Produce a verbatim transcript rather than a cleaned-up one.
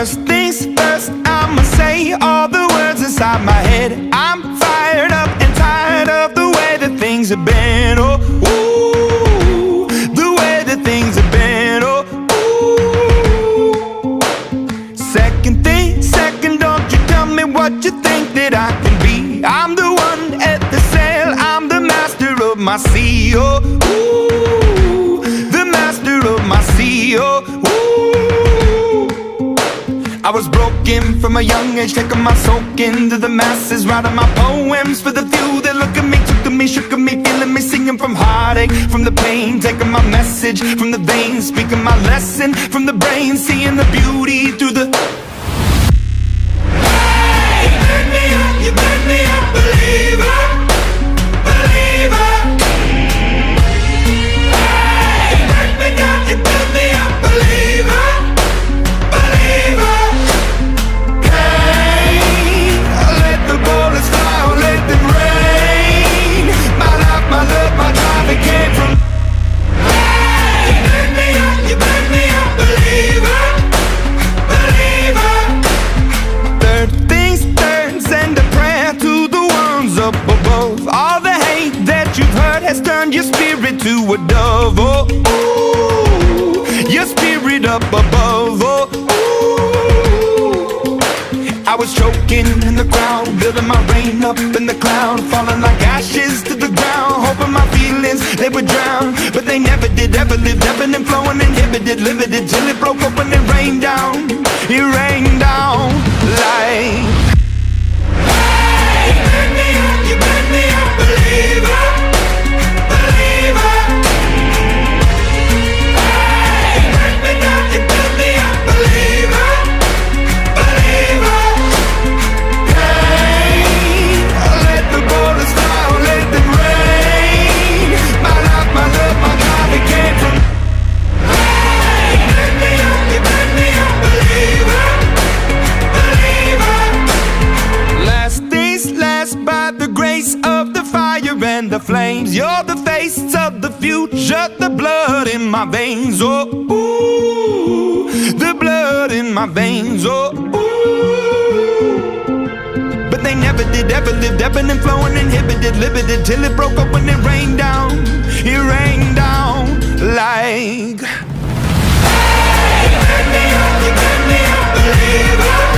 First things first, I'ma say all the words inside my head. I'm fired up and tired of the way that things have been. Oh, ooh, the way that things have been. Oh, ooh. Second thing, second, don't you tell me what you think that I can be. I'm the one at the sail, I'm the master of my sea. Oh, ooh, the master of my sea. Oh, ooh. I was broken from a young age, taking my soak into the masses, writing my poems for the few that look at me, took to me, shook at me, feeling me, singing from heartache, from the pain, taking my message from the veins, speaking my lesson from the brain, seeing the beauty through the... Hey, you burn me up, you burn me up, believer, believer. Hey, you burn me down, you burn me up, believer, believer. Turn your spirit to a dove, oh, ooh, your spirit up above, oh, ooh. I was choking in the crowd, building my rain up in the cloud, falling like ashes to the ground, hoping my feelings, they would drown, but they never did, ever lived, ebbing and flowing, inhibited, limited, till it broke open and rained down, it rained down like... Hey, you burn me up, you burn me up, believer. And the flames, you're the face of the future, the blood in my veins, oh, ooh, the blood in my veins, oh, ooh. But they never did, ever lived, ebbing and flowing, inhibited, limited, till it broke up when it rained down, it rained down like... Hey, you burn me up, you burn me up, believer.